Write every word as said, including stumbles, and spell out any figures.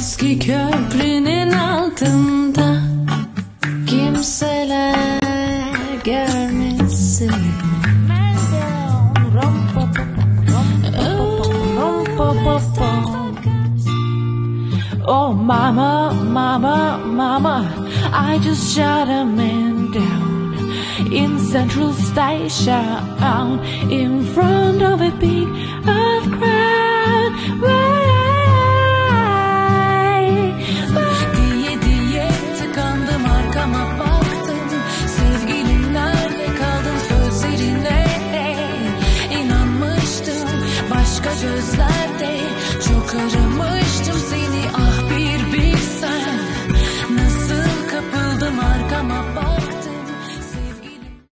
Eski köprünün altında kimseler görmesin. Oh mama, mama, mama, I just shot a man down in Central Station in front of a big earth crowd.